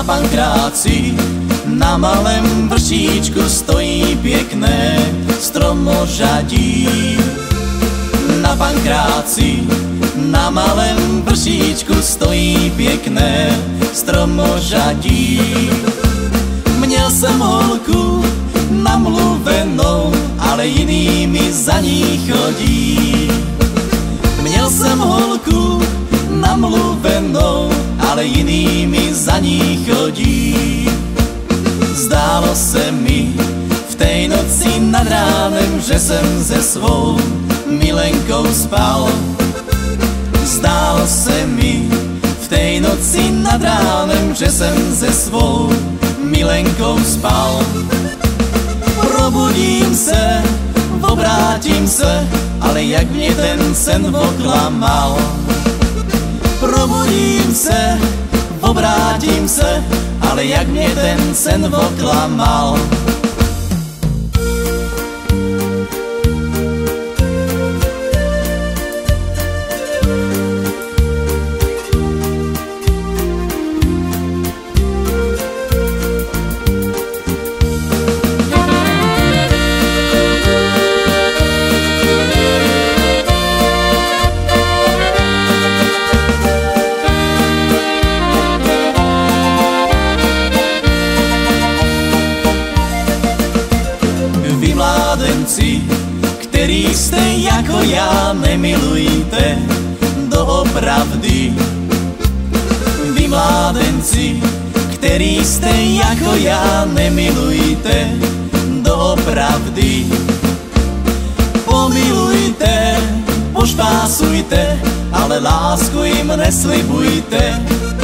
Pankráci na malém vršíčku stojí pěkné stromožadí. Na Pankráci na malém vršíčku stojí pěkné stromožadí. Měl jsem holku namluvenou, ale jiný mi za ní chodí. Měl jsem holku namluvenou, ale jiný mi za ní chodí. Zdálo se mi v tej noci nad ránem, že jsem se svou milenkou spal. Zdálo se mi v tej noci nad ránem, že jsem se svou milenkou spal. Probudím se, obrátím se, ale jak mě ten sen oklamal. Probudím se, obrátím se, ale jak mě ten sen oklamal. Který jste jako já, nemilujte doopravdy. Vy mládenci, který jste jako já, nemilujte doopravdy. Pomilujte, pošpásujte, ale lásku jim neslibujte.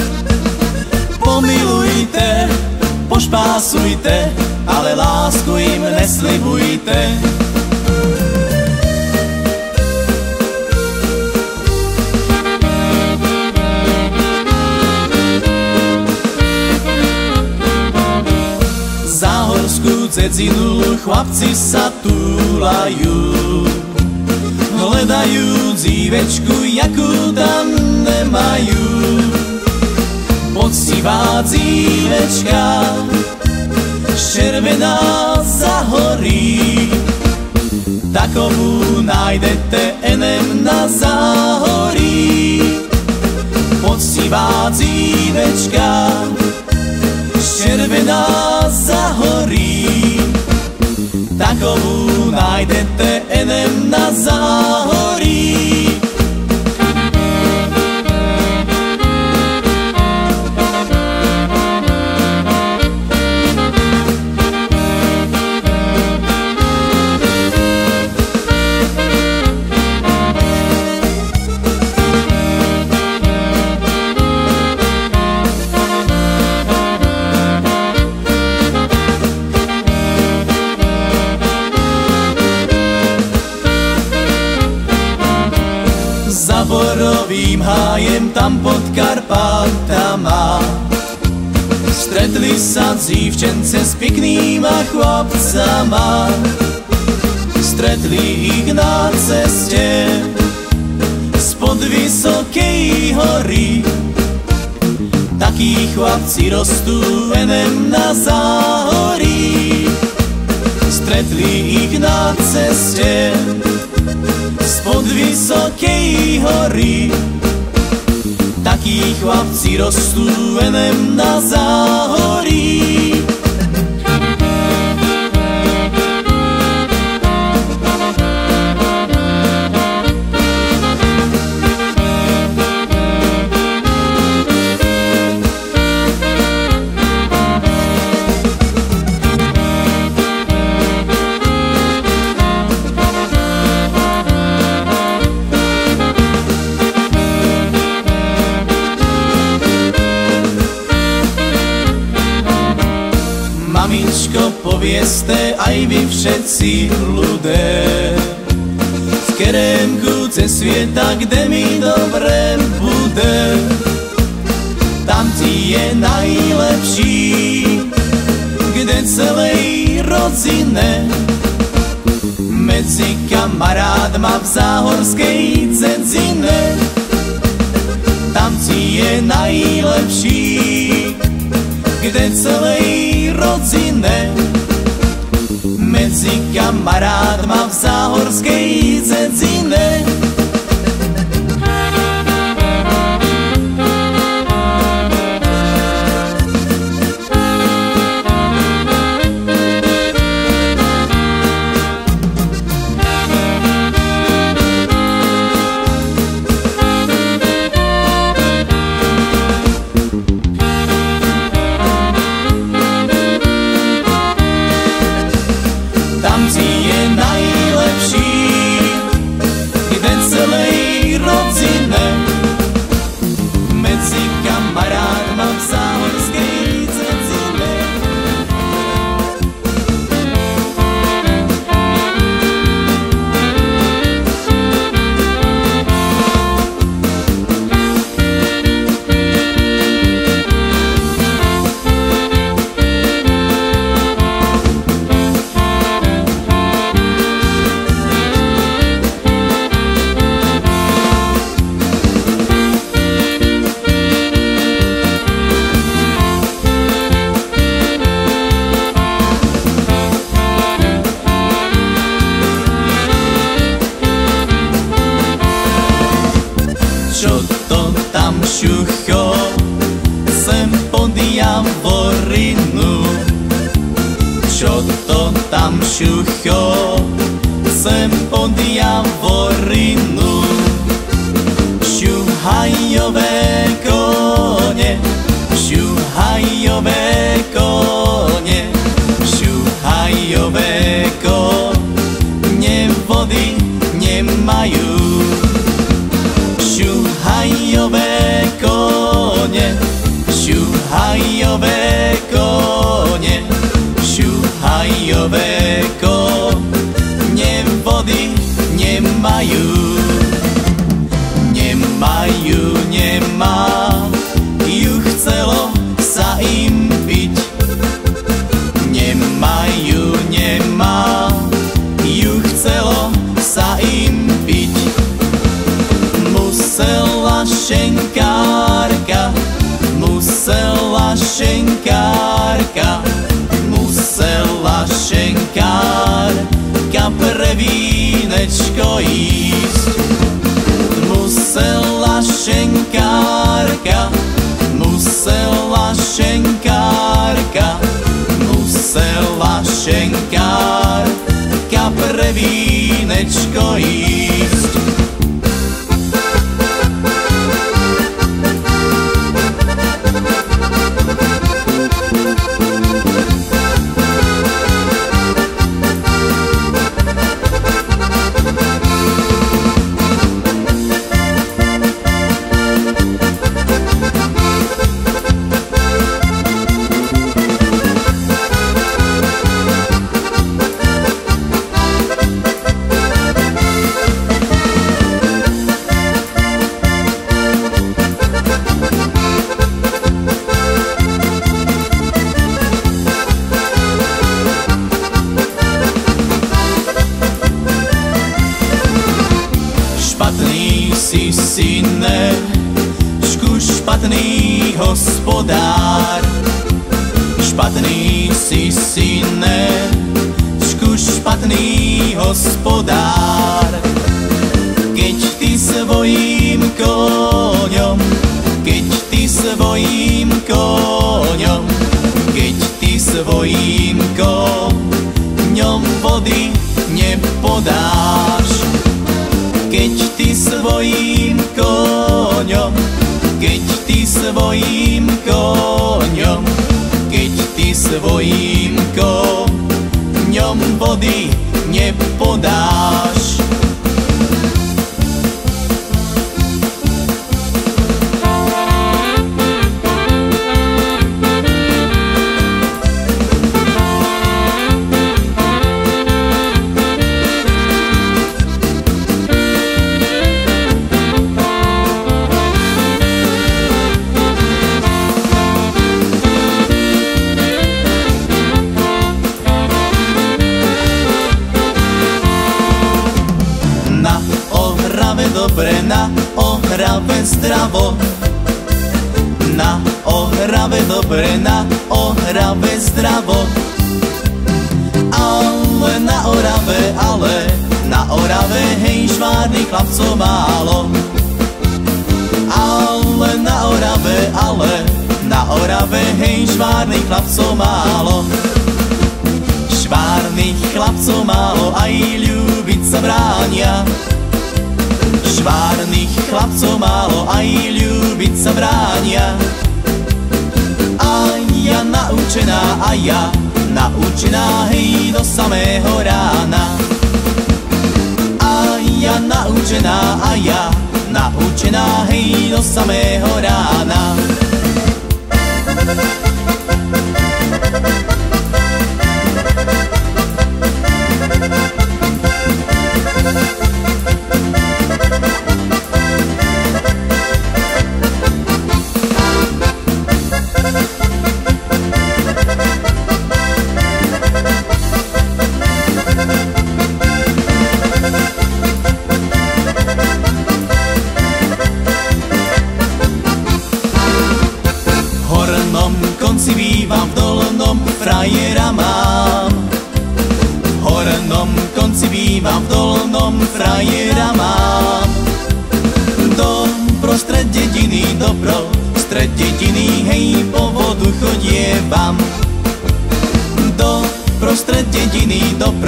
Pomilujte, pošpásujte, ale lásku jim neslibujte. Záhorsku cedzinu chlapci sa túlajú, hledajú dívečku, jakú tam nemajú. Poctivá dívečka, červená zahorí, takovú nájdete enem na záhorí. Poctivá dívečka, červená zahorí, takovú nájdete enem na záhorí. Za borovým hájem tam pod Karpátama stretli sa dívčence s peknýma chlapcama. Stretli ich na ceste spod vysokej hory. Takí chlapci rostú enem na záhorí. Stretli ich na ceste spod vysokej hory. Takí chlapci rostú enem na záhorí. Mamičko, povieste aj vy všetci ľudé, v ktorém kúce sveta, kde mi dobre bude. Tam ti je najlepší, kde celej rodzine medzi kamarádma v záhorskej cedzine. Tam ti je najlepší, celej rodzine. Medzi kamarádma v záhorskej dzedzine. Tam si je najlepší, kde celej rodzine. Medzi kamarádma v záhorskej dzedzine. Čo to tam šucho sem pod Javorinu? Čo to tam šucho sem pod Javorinu? Šuhajové kone, šuhajové kone, šuhajové kone vody nemajú. Šuhajové kone, šuhajové kone, šuhajové kone vody nemajú. Nemajú, nemajú, chcelo sa im piť. Nemajú, nemajú, chcelo sa im piť. Musela šenkárka, musela šenkárka, musela šenkárka pre vínečko ísť. Musela šenkárka, musela šenkárka, musela šenkárka pre vínečko ísť. Špatný si syne, špatný hospodár. Špatný si syne, špatný hospodár. Keď ty svojím koňom, keď ty svojím koňom, keď ty svojím koňom vody nepodáš. Keď ty svojím koňom, keď ty svojím koňom, keď ty svojím koňom vody nepodáš. dobre na Orave zdravo. Ale na Orave, hej, švárnych chlapcov málo. Ale na Orave, hej, švárnych chlapcov málo. Švárnych chlapcov málo, aj ľúbiť sa bránia. Švárnych chlapcov málo, aj ľúbiť sa bránia. A ja naučená, hej, do samého rána. A ja naučená, hej, do samého rána. Konci bývam, v dolnom frajera mám. V hornom konci bývam, v dolnom frajera mám. Do prostred dediny, hej, po vodu chodievam. Do prostred dediny,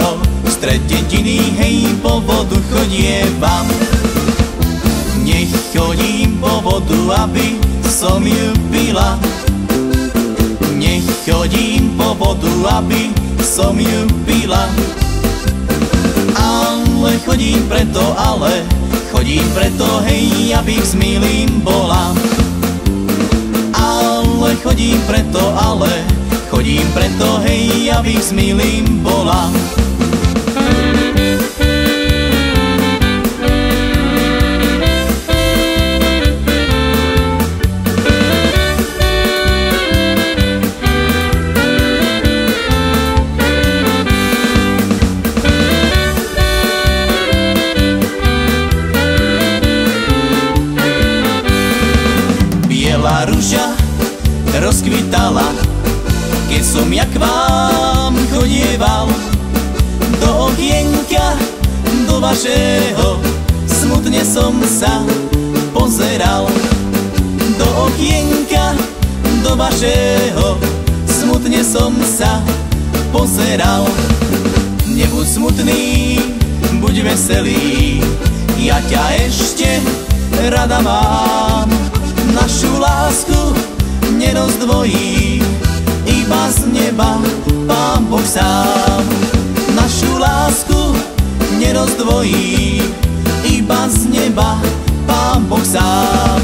hej, po vodu chodievam. Nech chodím po vodu, aby som ju pila. Nech chodím po vodu, aby som ju pila. Ale chodím preto, hej, abych s milým bola. Ale chodím preto, hej, abych s milým bola. Biela ruža rozkvitala, keď som ja k vám chodieval. Do okienka, do vašeho, smutne som sa pozeral. Do okienka, do vašeho, smutne som sa pozeral. Nebuď smutný, buď veselý, ja ťa ešte rada mám. Našu lásku nerozdvojí, iba z neba Pán Boh sám. Našu lásku nerozdvojí, iba z neba Pán Boh sám.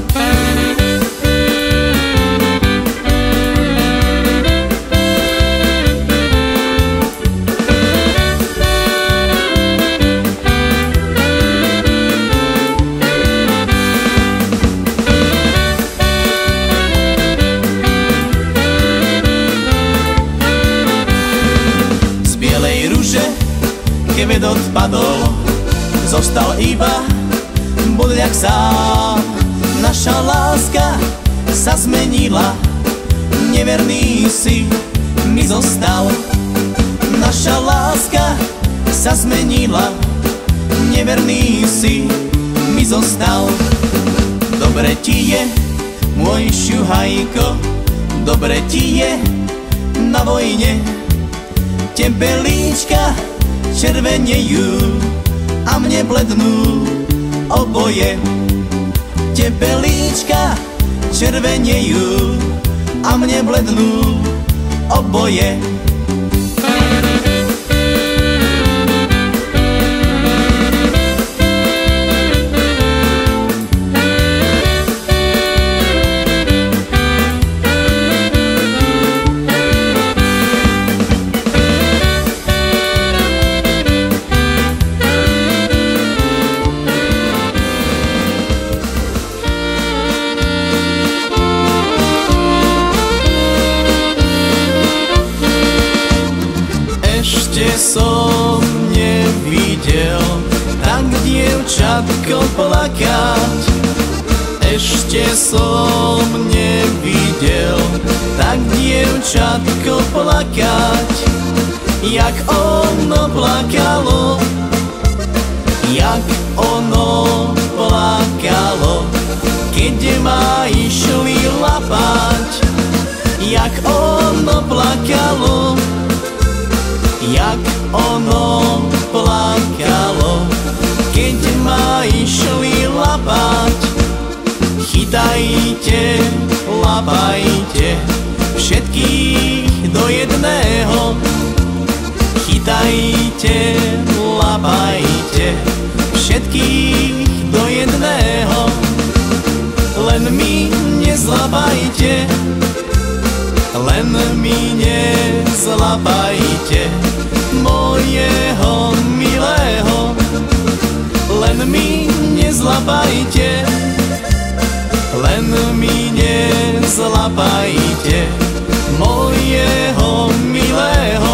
Keď odpadol, zostal iba bodľak sám. Naša láska sa zmenila, neverný si mi zostal. Naša láska sa zmenila, neverný si mi zostal. Dobre ti je, môj šuhajko, dobre ti je na vojne. Tebelíčka červenejú a mne blednú oboje. Tebelíčka červenejú a mne blednú oboje. Som nevidel tak dievčatko plakať. Ešte som nevidel tak dievčatko plakať, jak ono plakalo, jak ono plakalo, keď ma išli lapať, jak ono plakalo, jak ono plakalo, keď ma išli lapať. Chytajte, lapajte všetkých do jedného. Chytajte, lapajte všetkých do jedného. Len mi nezlapajte, len mi nezlapajte mojeho milého. Len mi nezlapajte, len mi nezlapajte mojeho milého.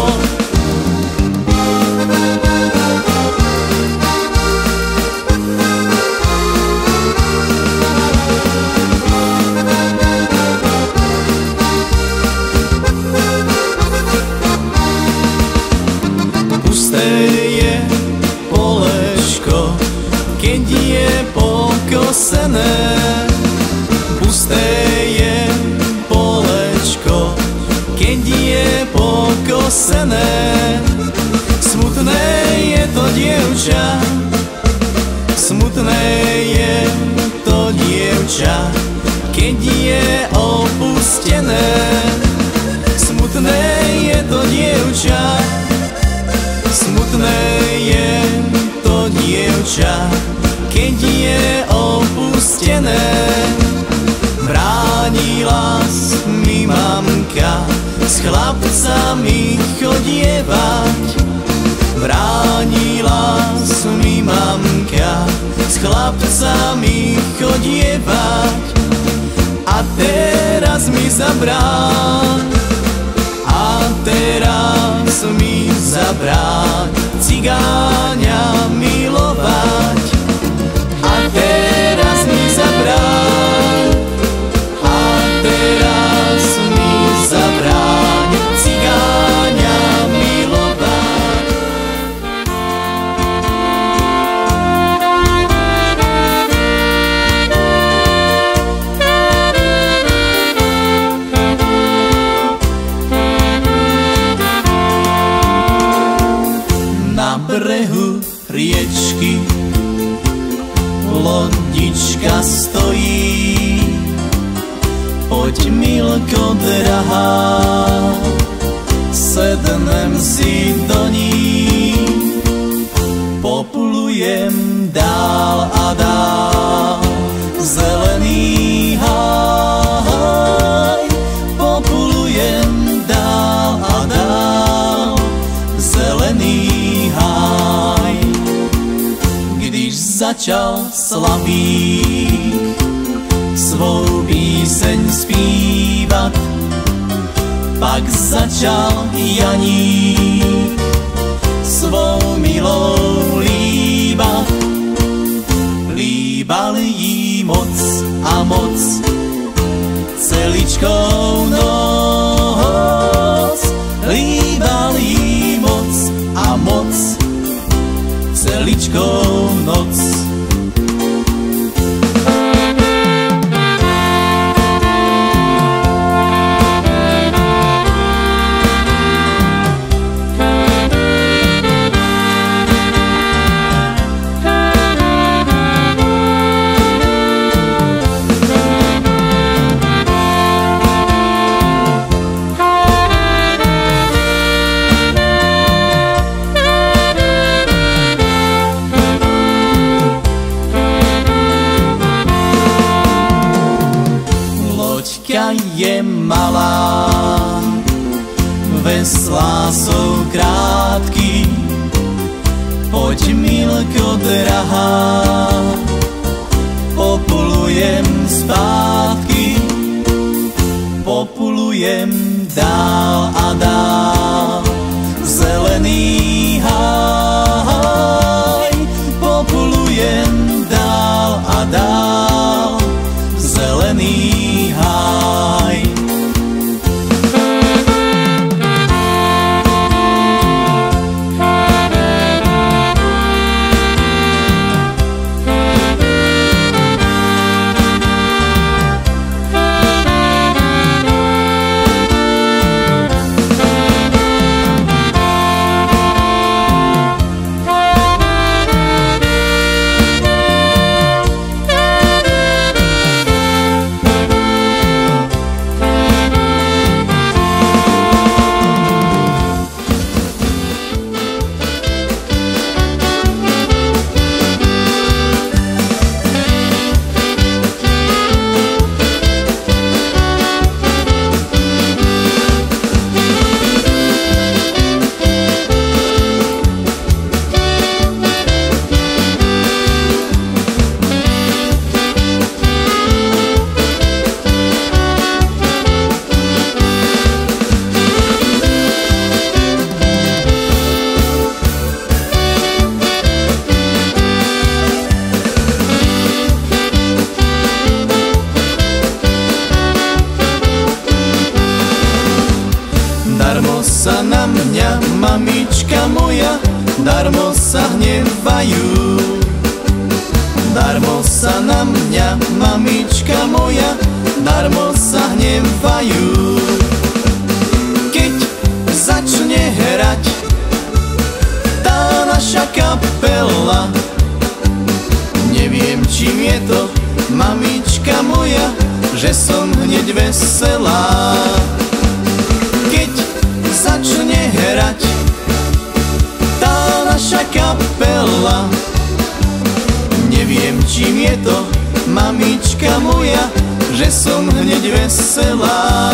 Pusté je polečko, keď je pokosené. Pusté je polečko, keď je pokosené. Smutné je to dievča, smutné je to dievča, keď je opustené. Smutné je to dievča, smutné je to dievča, keď je opustené. Bránila mi mamka s chlapcami chodievať. Bránila mi mamka s chlapcami chodievať. A teraz mi zabráň, a teraz mi zabráň cigáňa milovať. A teraz mi zabráň, a teraz mi zabráň cigáňa milovať. Na brehu riečky lodička stojí. Poď, milko drahá, sednem si do ní. Poplujem dál a dál zelený háj. Poplujem dál a dál zelený háj. Když začal Slavík svou píseň zpívat, pak začal Janík svou milou líbat. Líbal jí moc a moc celičkou noc. Líbal jí moc a moc celičkou noc. Je malá, veslá sú krátky. Poď, milko drahá, poplujem zpátky. Poplujem dál a dál zelený háj. Poplujem dál a dál zelený háj. darmo sa hnevajú. Darmo sa na mňa, mamička moja, darmo sa hnevajú. Keď začne hrať tá naša kapela, neviem, čím je to, mamička moja, že som hneď veselá. Keď začne hrať tá naša kapela, neviem, čím je to, mamička moja, že som hneď veselá.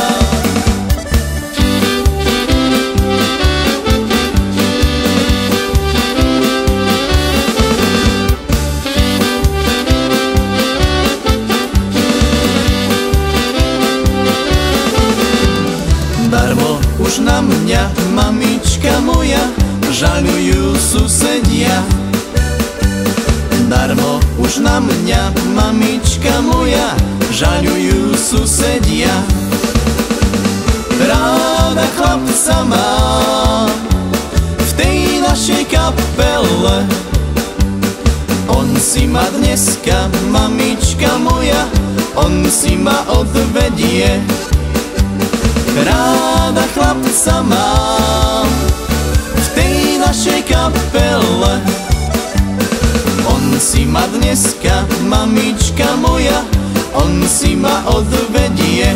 Darmo už na mňa, mamička moja, žaľujú susedia. Darmo už na mňa, mamička moja, žaľujú susedia. Ráda chlapca mám v tej našej kapele, on si ma dneska, mamička moja, on si ma odvedie. Ráda chlapca mám v tej našej kapele, on si ma dneska, mamička moja, on si ma odvedie.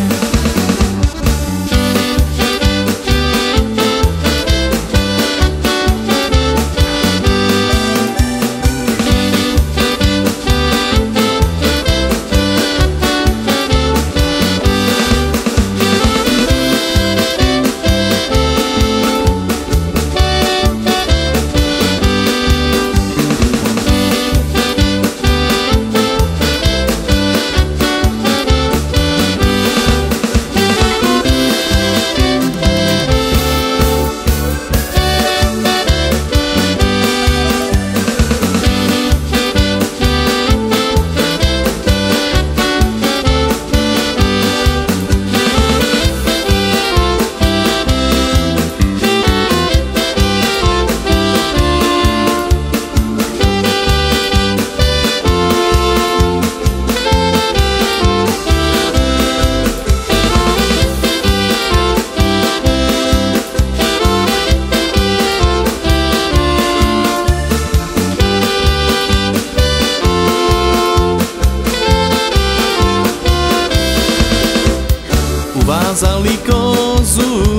Uvázali kozu,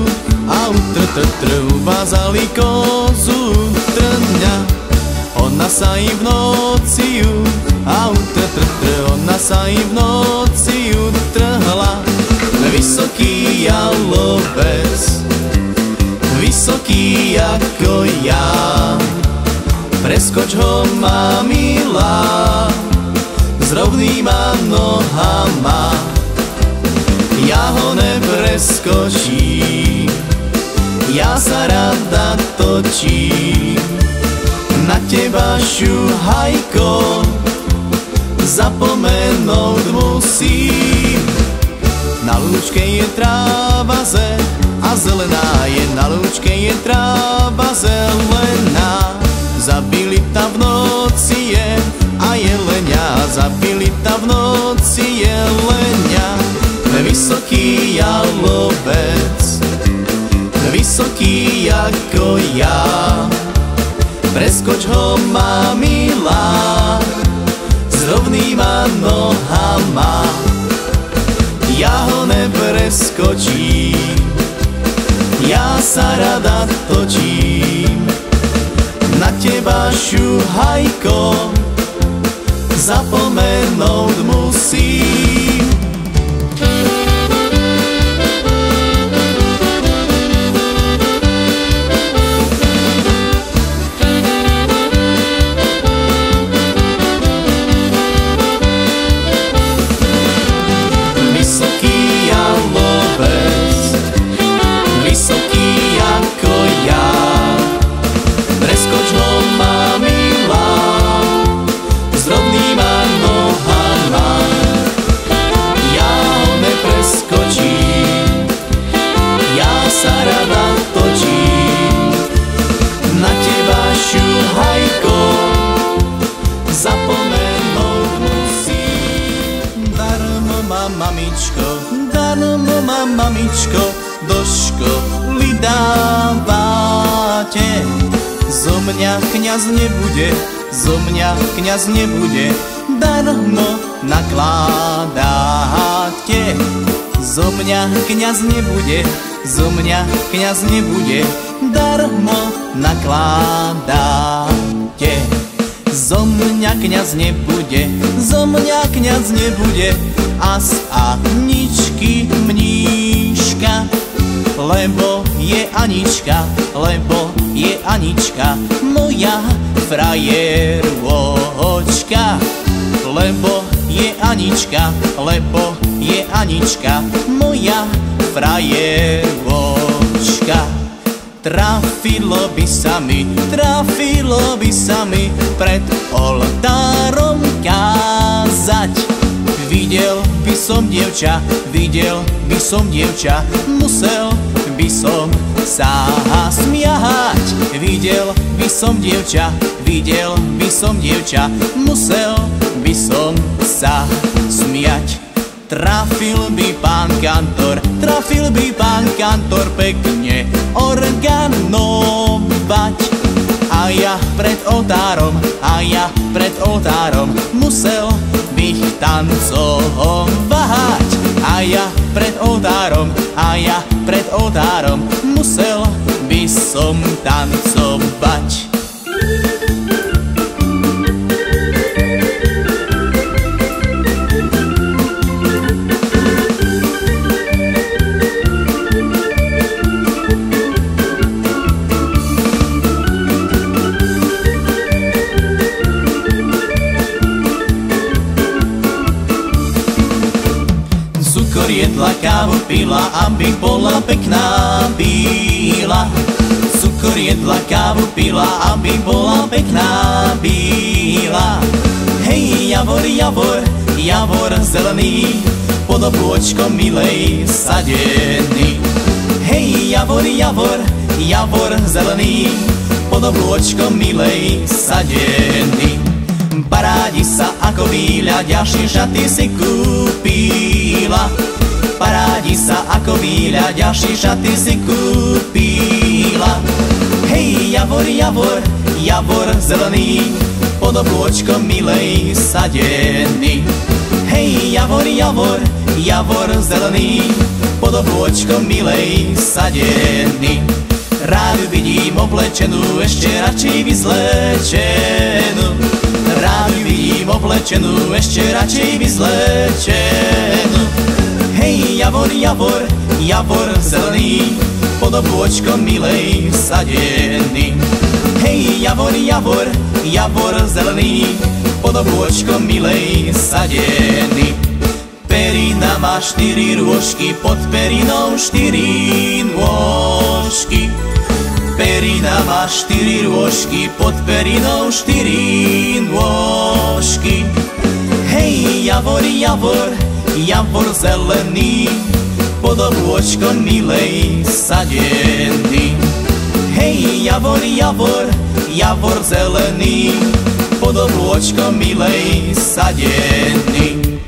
uvázali kozu, trňa. Ona sa im v noci ju, ona sa im v noci ju trhla. Vysoký jalovec, vysoký ako ja, preskoč ho, má milá, s rovnýma nohama. Ja ho nepreskočím, ja sa rada točím, na teba šuhajko zapomenúť musím. Na lúčke je tráva a zelená je, na lúčke je tráva zelená. Zabili tam v noci je a jelenia, zabili tam v noci jelenia. Vysoký jalovec, vysoký ako ja, preskoč ho, má milá, s rovnýma nohama. Ja ho nepreskočím, ja sa rada točím, na teba šuhajko zapomenúť musím. mamičko, do školy dávate. Zo mňa kňaz nebude, zo mňa kňaz nebude, darmo nakladáte. Zo mňa kňaz nebude, zo mňa kňaz nebude, darmo nakladáte. Zo mňa kňaz nebude, zo mňa kňaz nebude, as Aničky mníška. Lebo je Anička, lebo je Anička, moja frajerôčka. Lebo je Anička, lebo je Anička, moja frajerôčka. Trafilo by sa mi, trafilo by sa mi pred oltárom kázať. Videl by som dievča, videl by som dievča, musel by som sa smiať. Videl by som dievča, videl by som dievča, musel by som sa smiať. Trafil by pán kantor, trafil by pán kantor pekne organovať. A ja pred oltárom, a ja pred oltárom musel bych tancovať. A ja pred oltárom, a ja pred oltárom musel by som tancovať. Cukor jedla, kávu pila, aby bola pekná bíla. Cukor jedla, kávu pila, aby bola pekná bíla. Hej, javor, javor, javor zelený, pod oblôčkom milej sadený. Hej, javor, javor, javor zelený, pod oblôčkom milej sadený. Parádi sa ako víľa, ďalšie šaty si kúpila. Parádi sa ako víľa, ďalšie šaty si kúpila. Hej, javor, javor, javor zelený, pod oblôčkom milej sadený. Hej, javor, javor, javor zelený, pod oblôčkom milej sadený. Rád vidím oblečenú, ešte radšej vyzlečenú. Rád vidím oblečenú, ešte radšej vyzlečenú. Hej, javor, javor, javor zelený, pod oblôčkom milej sadený. Hej, javor, javor, javor zelený, pod oblôčkom milej sadený. Perina má 4 rôžky, pod perinou 4 nôžky. Perina má 4 rôžky, pod perinou 4 nôžky. Hej, javor, javor, javor zelený, pod oblôčkom milej sadený. Hej, javor, javor, javor zelený, pod oblôčkom milej sadený.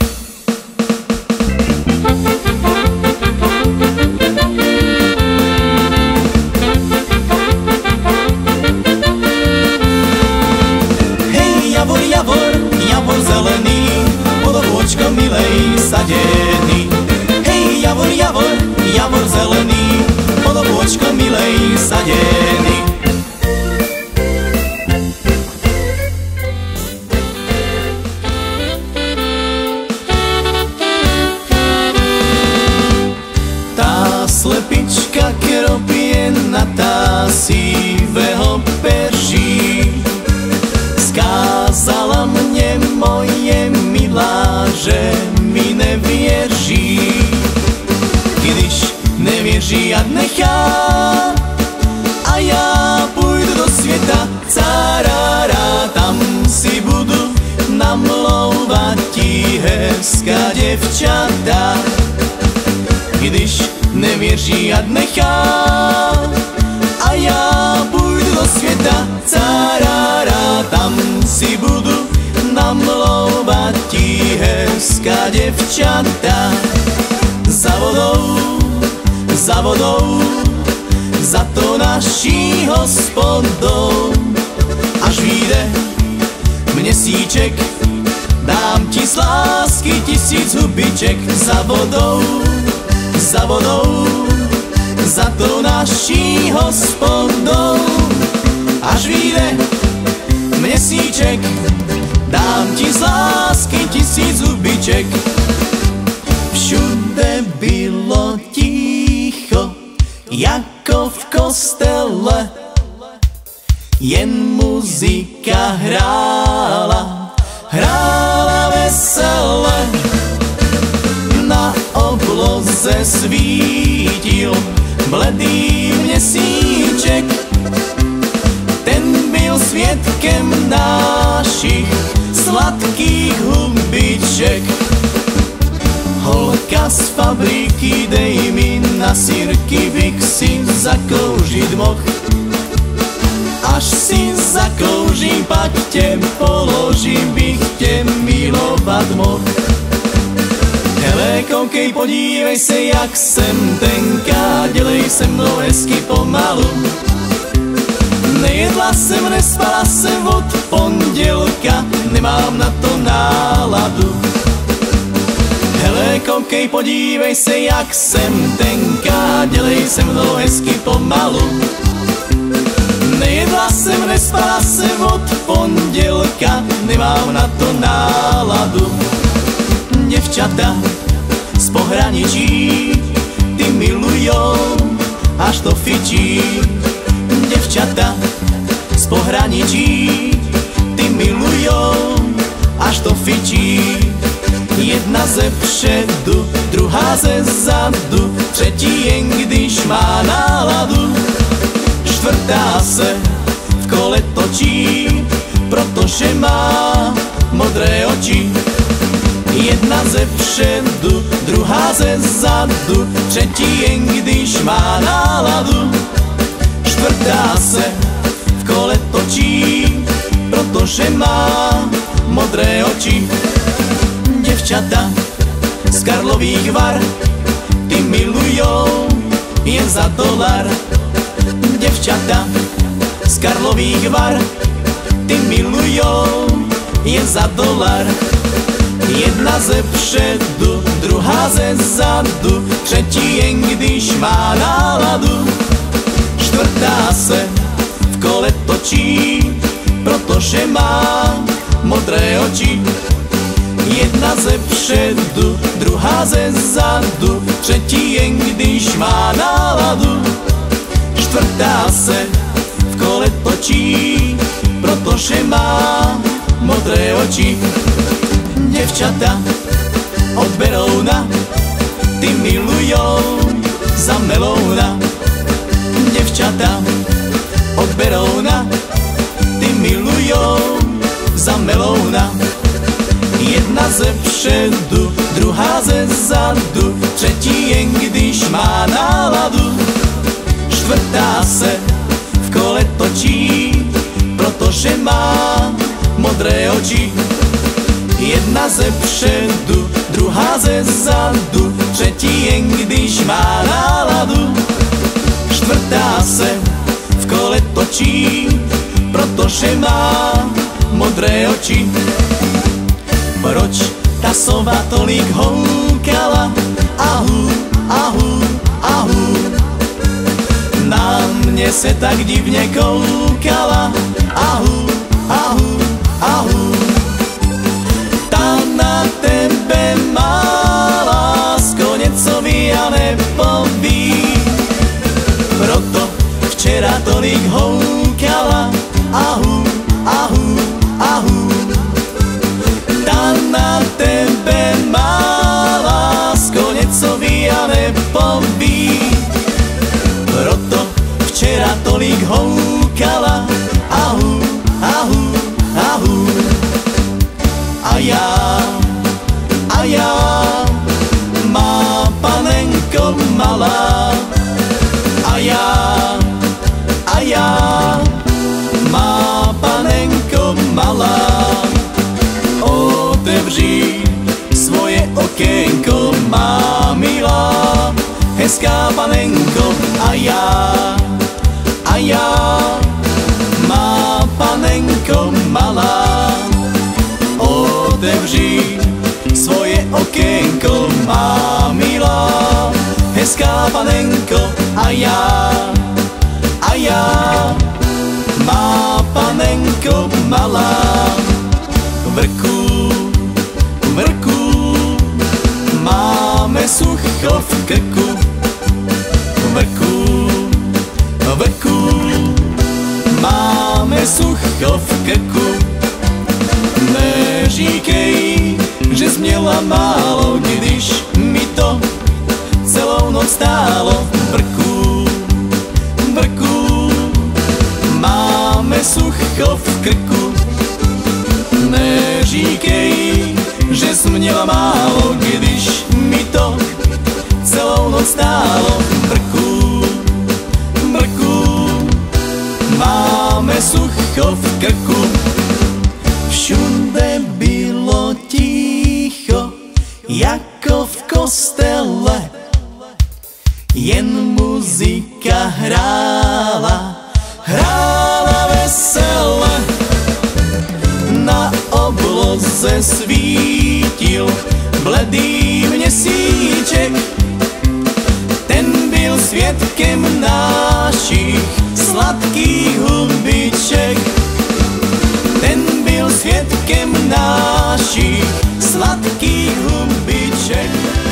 Javor, javor, javor zelený, pod oblôčkom milej sadený. Hej, javor, javor, javor zelený, pod oblôčkom milej sadený. Tá slepička kropie na tá sivého perží. Skázala mne moje milá, že mi nevieří. Když nevieří a nechá, a ja pôjdu do sveta, carara, tam si budu namlouvať ti hezká devčata. Když nevieří a nechá, a ja pôjdu do sveta, carara, tam si budu namlouvať ti hezká devčata. Za vodou za vodou, za to naší hospodou. Až vyjde měsíček, dám ti z lásky 1000 hubiček. Za vodou, za vodou, za to naší hospodou. Až vyjde měsíček, dám ti z lásky 1000 hubiček. Všude bylo ticho, jako v kostele, jen muzika hrála, hrála vesele. Na obloze svítil bledý měsíček, ten byl svědkem našich sladkých hubiček. Holka z fabriky, dej mi na sirky, bych si zakouřit mohl. Až si zakouřím, pak tě položím, bych tě milovat mohl. Hele, koukej, podívej se, jak jsem tenká, dělej se mnou hezky pomalu. Nejedla jsem, nespala jsem od pondělka, nemám na to náladu. Hele, koukej, podívej se, jak jsem tenká, dělej se mnou hezky pomalu. Nejedla jsem, nespala jsem od pondělka, nemám na to náladu. Děvčata z pohraničí, ty milujou, až to fičí. Děvčata z pohraničí, ty milujou, až to fičí. Jedna ze předu, druhá ze zadu, třetí jen když má náladu. Čtvrtá se v kole točí, protože má modré oči. Jedna ze předu, druhá ze zadu, třetí jen když má náladu. Čtvrtá se v kole točí, protože má modré oči. Děvčata z Karlových Var, ty milujou jen za $1. Děvčata z Karlových Var, ty milujou jen za $1. Jedna ze předu, druhá ze zadu, třetí jen když má náladu. Čtvrtá se v kole točí, protože má modré oči. Jedna ze předu, druhá ze zadu, třetí jen když má náladu. Čtvrtá se v kole točí, protože má modré oči. Děvčata od Berouna, ty milujou za melouna. Děvčata od Berouna, ty milujou za melouna. Jedna ze předu, druhá ze zadu, třetí jen když má náladu. Čtvrtá se v kole točí, protože má modré oči. Jedna ze předu, druhá ze zadu, třetí jen když má náladu. Čtvrtá se v kole točí, protože má modré oči. Proč ta sova tolik houkala? Ahu, ahu, ahu. Na mě se tak divně koukala. Ahu, ahu, ahu. Ta na tebe má, lásko, něco ví a nepoví. Proto včera tolik houkala. Ahu, ahu, ahu. Ta na tebe má, lásko, něco ví a nepoví. Proto včera tolik houkala. Ahu, ahu, ahu. A já, má panenko malá. A já, má panenko malá. Otevři svoje okénko, má milá, hezká panenko, a já, má panenko malá, otevři svoje okénko, má milá, hezká panenko, a já, má panenko malá, vrku, máme sucho v krku, vrku, máme sucho v krku. Neříkej, že jsi měla málo, když mi to celou noc stálo. Vrku, máme sucho v krku. Neříkej, že jsi měla málo, když mi to celou noc stálo. Vrku, máme sucho v krku. Všude bylo ticho, jako v kostele, jen muzika hrála vesele. Na obloze svítil bledý měsíček, ten byl svědkem našich sladkých hubiček. Ten byl svědkem našich sladkých hubiček.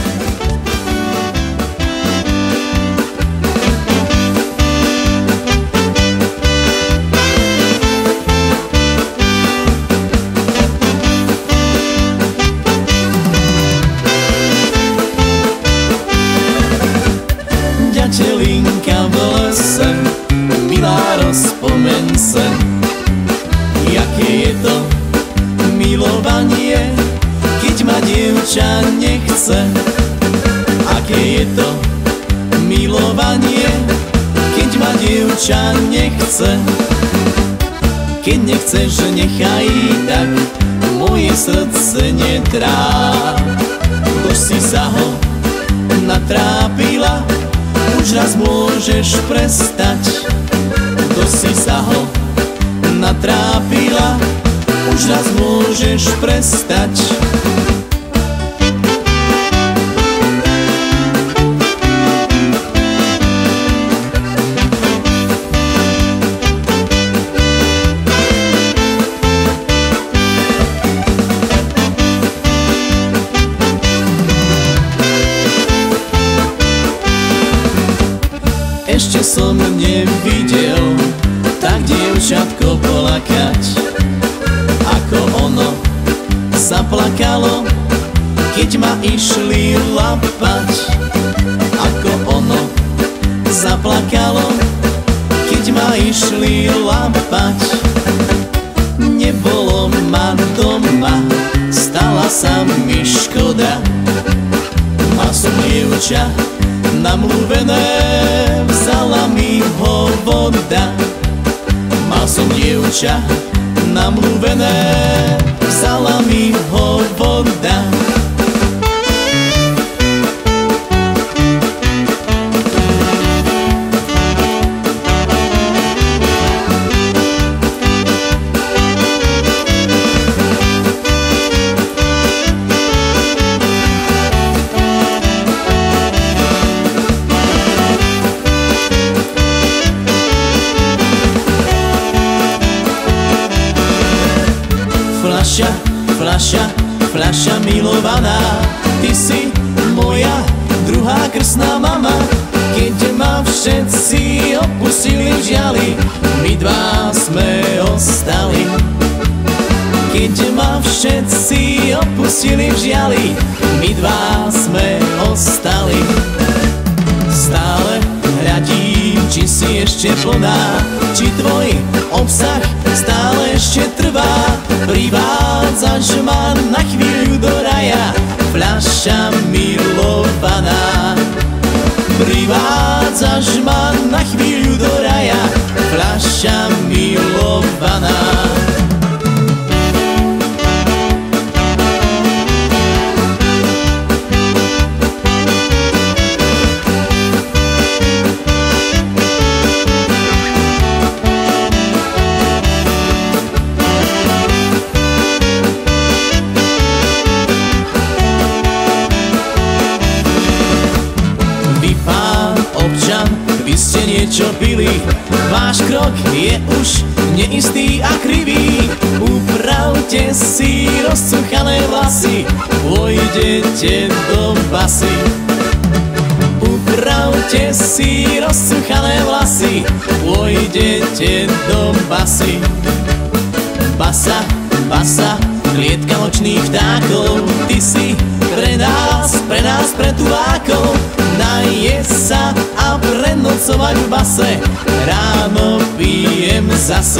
Ďatelinka v lese, milá, rozpomeň se, jaké je to milovanie, keď ma dievča nechce. Aké je to milovanie, keď ma dievča nechce. Keď nechceš, nechaj tak, moje srdce netráp. Už si sa ho natrápila, už raz môžeš prestať. To si sa ho natrápila, už raz môžeš prestať. Ešte som nevidel tak dievčatko plakať, ako ono zaplakalo, keď ma išli lapať. Ako ono zaplakalo, keď ma išli lapať. Nebolo ma doma, stala sa mi škoda. Mal som dievča namluvené, vzala mi ho voda. Mal som dievča namluvené, vzala mi ho voda. Fľaša milovaná, ty si moja druhá krstná mama. Keď ma všetci opustili v žiali, my dva sme ostali. Keď ma všetci opustili v žiali, my dva sme ostali. Stále hľadím, či si ešte plná, či tvoj obsah stále ešte trvá. Privádzaš ma na chvíľu do raja, fľaša milovaná. Privádzaš ma na chvíľu do raja, fľaša milovaná. prečo pili? Váš krok je už neistý a krivý. Upravte si rozcuchané vlasy, pôjdete do basy. Upravte si rozcuchané vlasy, pôjdete do basy. Basa, basa, klietka nočných vtákov, ty si pre nás, pre tuvákov. Najesť sa a prenocovať v base, ráno pijem zase.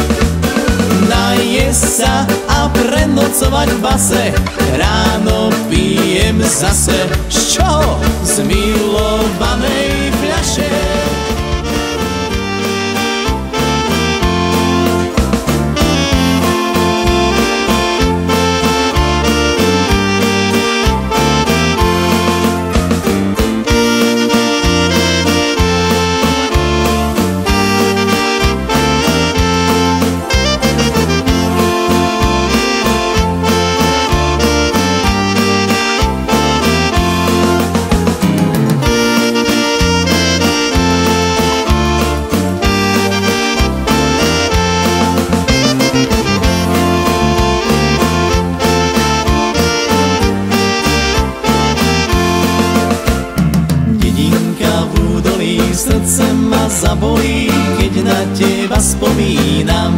Najesť sa a prenocovať v base, ráno pijem zase. Z čoho? Z milovanej fľaše. Srdce ma zabolí, keď na teba spomínam.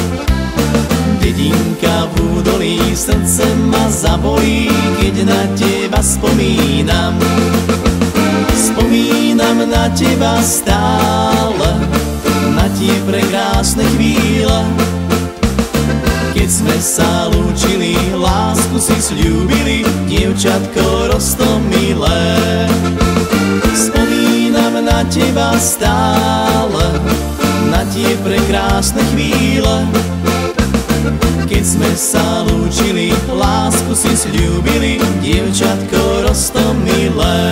Dedinka v údolí, srdce ma zabolí, keď na teba spomínam. Spomínam na teba stále, na tie prekrásne chvíle, keď sme sa lúčili, lásku si sľúbili, dievčatko roztomilé. Spomínam na teba stále, na tie prekrásne chvíle, keď sme sa lúčili, lásku si sľúbili, dievčatko roztomilé.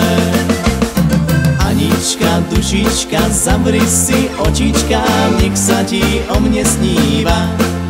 Anička, dušička, zavri si očička, nech sa ti o mne sníva.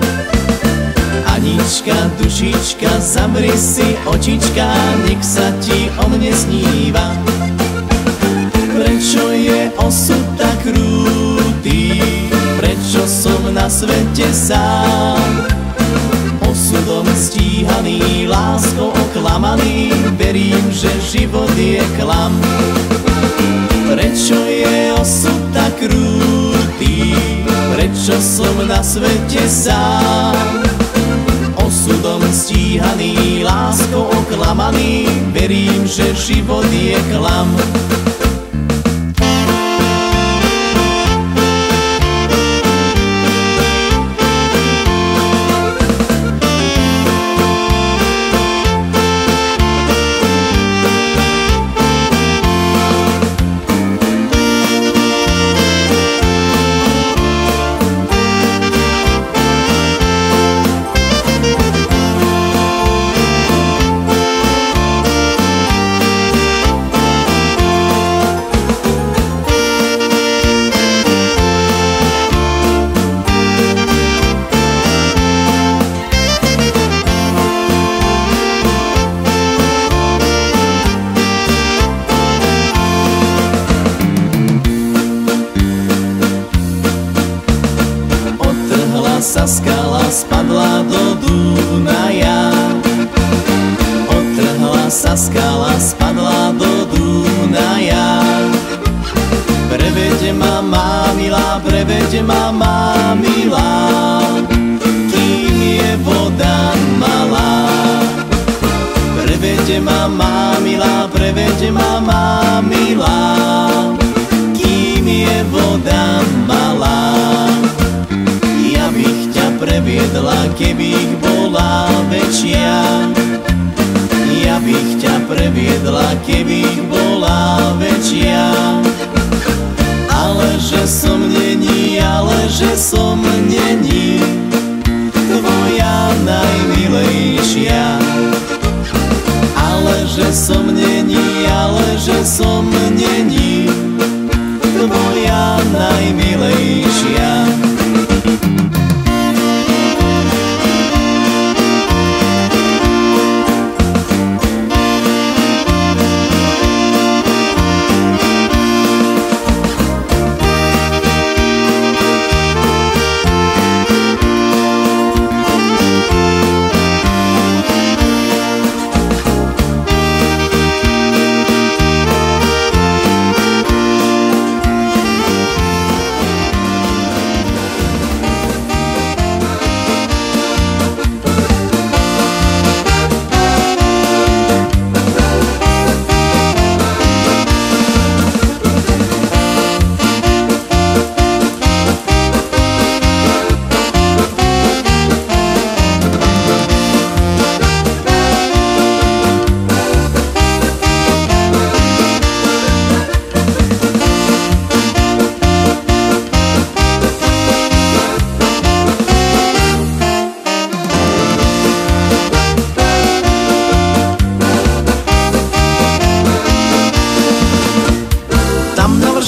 Anička, dušička, zavri si očička, nech sa ti o mne sníva. Prečo je osud tak krúty? Prečo som na svete sám? Osudom stíhaný, láskou oklamaný, verím, že život je klam. Prečo je osud tak krúty? Prečo som na svete sám? Osudom stíhaný, láskou oklamaný, verím, že život je klam. Sa skala, spadla do Dunaja. Otrhla sa skala, spadla do Dunaja. Preveď ma, má milá, preveď ma, má milá, kým je voda malá. Preveď ma, má milá, preveď ma, má milá, kým je voda malá. Previedla, keby bola väčšia. Ja bych ťa previedla, keby bola väčšia. Ale že som není, ale že som není tvoja najmilejšia. Ale že som není, ale že som není tvoja najmilejšia.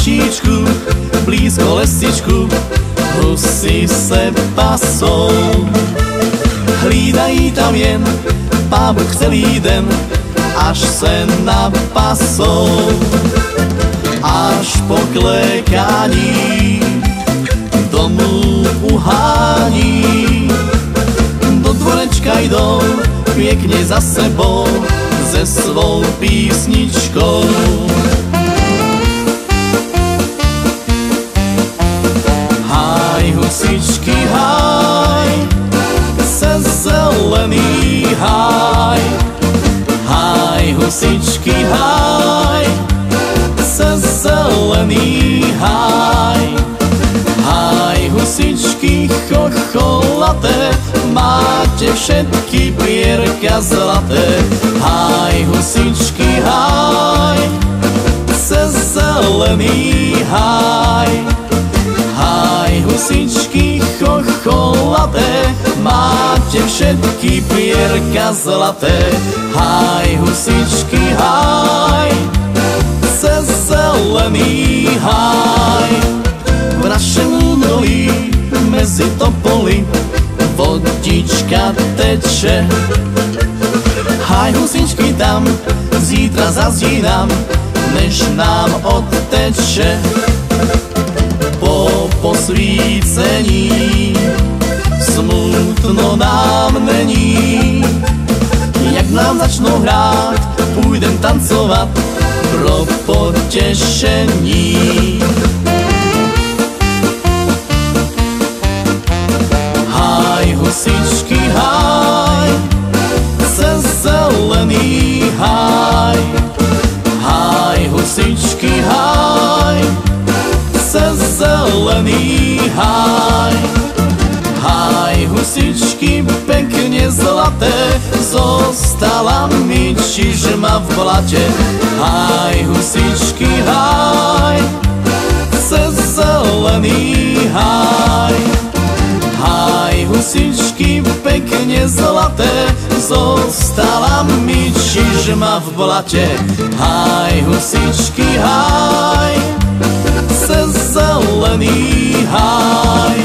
lesíčku, blízko lesičku, husy se pasou. Hlídají tam jen pávuk celý den, až se napasou. Až po klekání domů uhání, do dvorečka jdou pěkně za sebou se svou písničkou. Háj, husičky, háj, se zelený háj. Háj, husičky, háj, se zelený háj. Háj, husičky chocholate, máte všetky pierka zlaté. Háj, husičky, háj, se zelený háj. Háj, husičky chocholate, máte všetky pierka zlaté. Háj, husičky, háj, se zelený háj. V našem údolí mezi topoly vodička teče. Háj, husičky, tam zítra zazdínam, než nám odteče. Po posvícení smutno nám není. Jak nám začnou hrát, půjdem tancovat pro potěšení. Háj, husičky, háj, se zelený háj. Háj, husičky, háj, se zelený háj. Háj, husičky pekne zlaté, zostala mi čižma v blate. Háj, husičky, háj, se zelený háj. Háj, husičky pekne zlaté, zostala mi čižma v blate. Háj, husičky, háj, se zelený háj.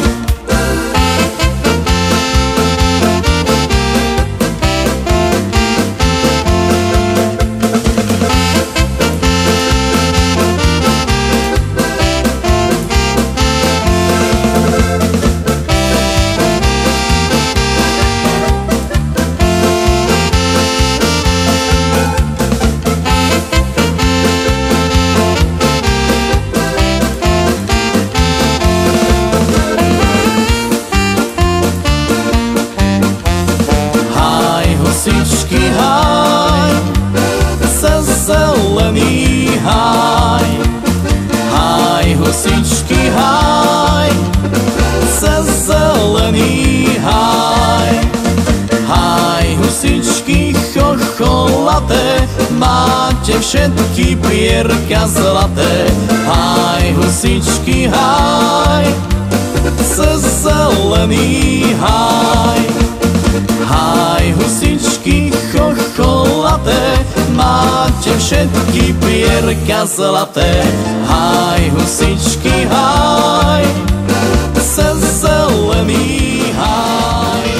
Husičky, háj, se zelený háj. Háj, husičky, háj, se zelený háj. Háj, husičky chocholate, máte všetky pierka zlaté. Háj, husičky, háj, se zelený háj. Háj, husičky chocholate, máte všetky pierka zlaté. Háj, husičky, háj, se zelený háj.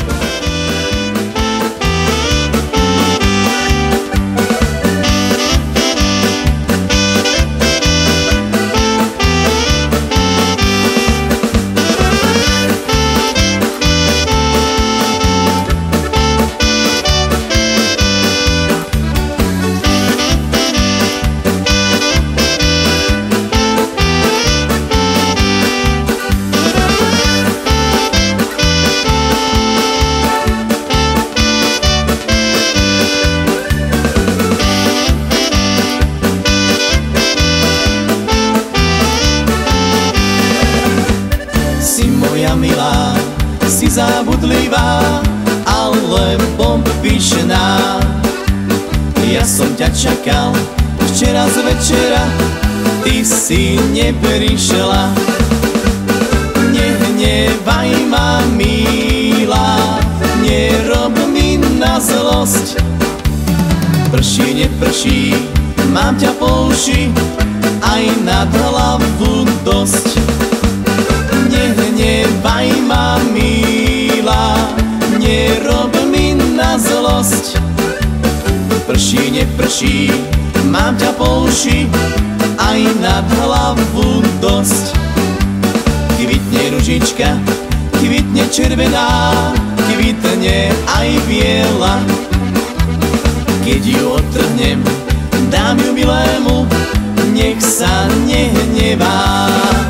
Milá, si zábudlivá, alebo pyšná. Ja som ťa čakal včera z večera, ty si neprišla. Nehnevaj ma, milá, nerob mi na zlosť. Prší, neprší, mám ťa po uši a aj nad hlavu dosť. Nehnevaj ma, milá, nerob mi na zlosť. Prší, neprší, mám ťa po uši, aj nad hlavu dosť. Kvitne ružička, kvitne červená, kvitne aj biela. Keď ju odtrhnem, dám ju milému, nech sa nehnevá.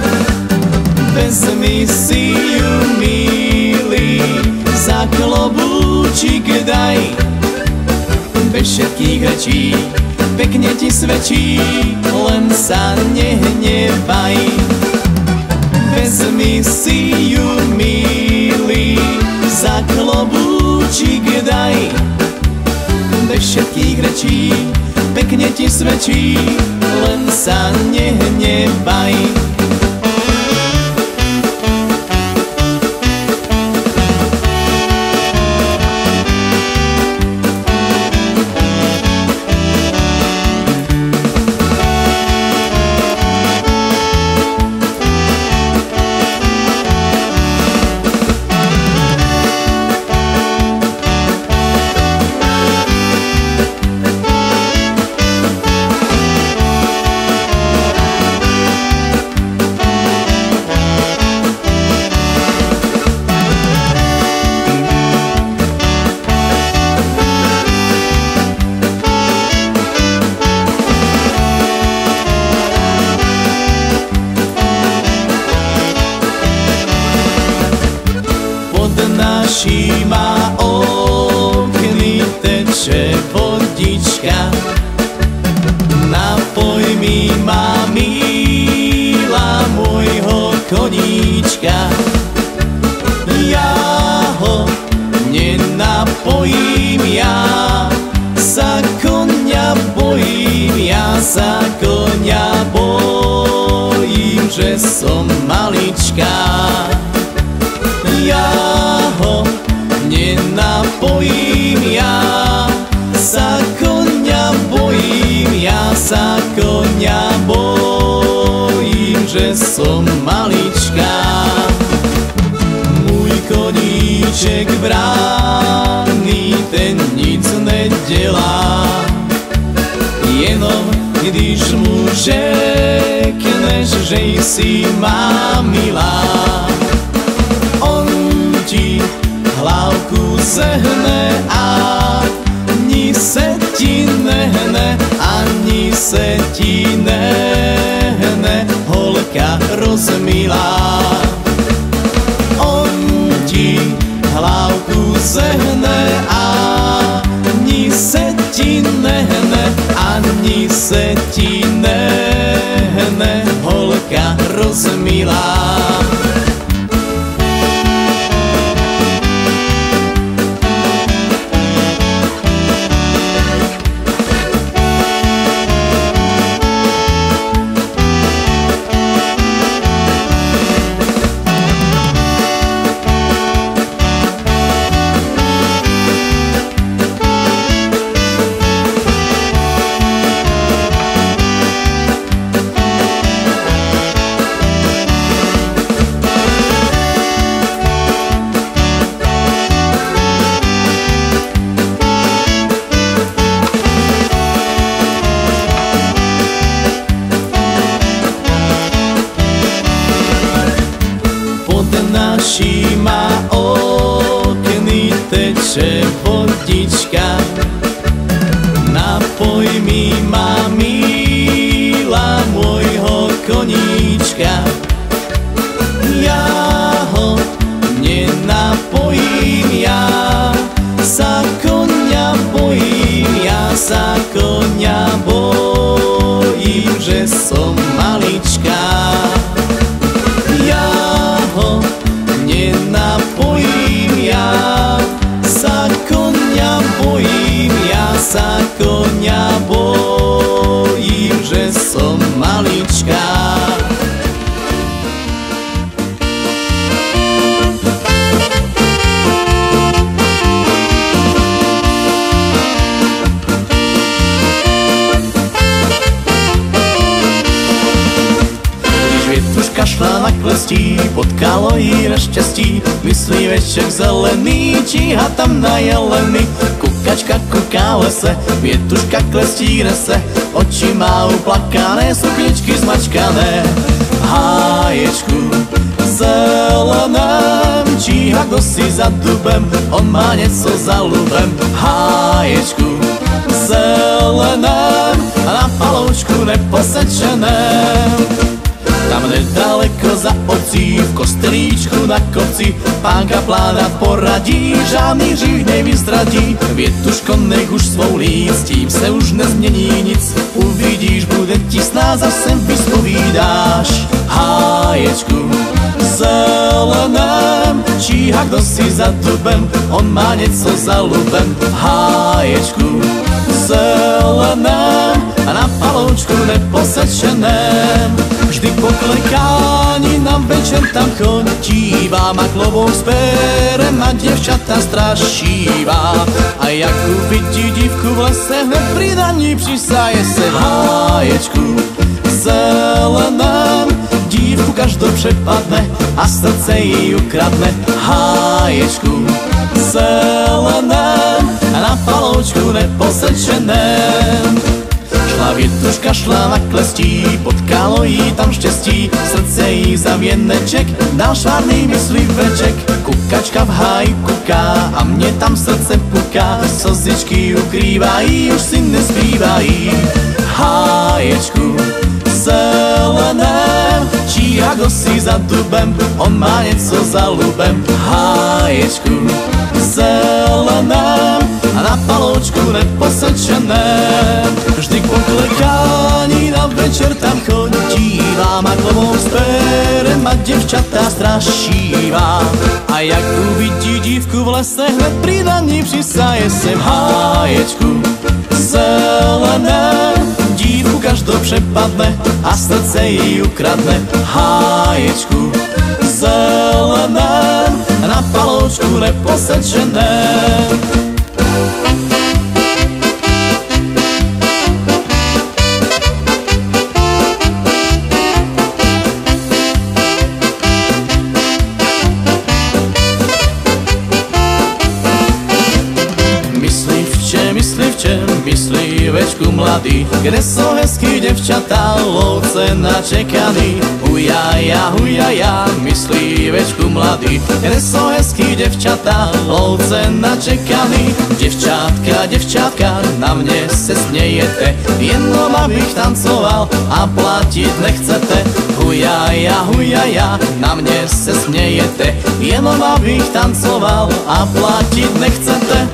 Vezmi si ju, milý, za klobúčik daj. Bez všetkých rečí, pekne ti svedčí, len sa nehnevaj. Vezmi si ju, milý, za klobúčik daj. Bez všetkých rečí, pekne ti svedčí, len sa nehnevaj. Našima okny teče vodička, napoj mi ma, milá, môjho koníčka. Ja ho nenapojím, ja sa konia bojím, ja sa konia bojím, že som malička. Ja ho nenapojím, ja sa konia bojím, ja sa konia bojím, že som malička. Môj koníček brány, ten nic nedelá, jenom když mu řekneš, že jsi má milá. Ti hlavku zehne a ani se ti nehne, ani se ti nehne, holka rozmilá. On ti hlavku zehne a ani se ti nehne, ani se ti nehne, holka rozmilá. Našima okny teče vodička, napoj mi ma, milá, môjho koníčka. Ja ho nenapojím, ja sa konia bojím, ja sa konia bojím, že som malička. Ja ho nenapojím, ja sa konia bojím, ja sa konia bojím, že som malička. Větuška šla na klestí, potkalo jí neštěstí. Myslíveček zelený, číha tam na jeleny. Kukačka kuká v lese, větuška klestí nese. Oči má uplakané, sukničky zmačkané. Háječku zeleném, číha kdo si za dubem, on má něco za lubem. Háječku zeleném a na paloučku neposečeném. Tam nedaleko za obcí, v kostelíčku na kopci, pán kaplána poradí, žádný hřích nevyzradí. Větuško, nech už svou líc, s tím se už nezmění nic. Uvidíš, bude ti snáz, zase vyspovídáš. Háječku zeleném, číha kdo si za dubem, on má něco za lubem. Háječku zeleném a na paloučku neposečeném. Vždy po klekání na večer tam chodívá, má klobouk s pérem a děvčata strašívá. A jak uvidí dívku v lese, hned při daní přisaje se. V háječku zeleném dívku každou přepadne a srdce jí ukradne. Háječku zeleném a na paloučku neposečeném. Šla větuška, šla na klestí, potkalo jí tam štěstí. Srdce jí za věneček dal švárný mysliveček. Kukačka v háji kuká a mě tam srdce puká. Slzičky ukrývají, už si nezbývají. Háječku zeleném, číha kdo si za dubem, on má něco za lubem. Háječku zeleném a na paloučku neposečeném. Vždy po klekání na večer tam chodívá, má klobouk s pérem a děvčata strašívá. A jak uvidí dívku v lese, hned při daní přisaje se. V háječku zeleném dívku každou přepadne a srdce jí ukradne. Háječku zeleném a na paloučku neposečeném. Myslivečku mladý, kde jsou hezký děvčata, louce načekaný. Hujaja, myslivečku mladý, kde jsou hezký děvčata, louce načekaný. Děvčátka, na mě se smějete, jenom abych tancoval a platit nechcete. Hujaja, na mě se smějete, jenom abych tancoval a platit nechcete.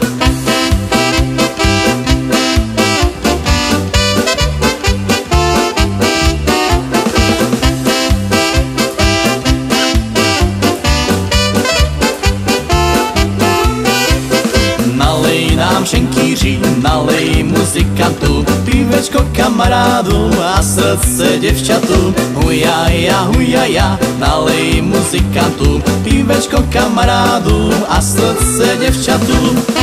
Šenkýři, nalej muzikantu, pívečko kamarádu a srdce děvčatu. Hujaja, nalej muzikantu, pívečko kamarádu a srdce děvčatu.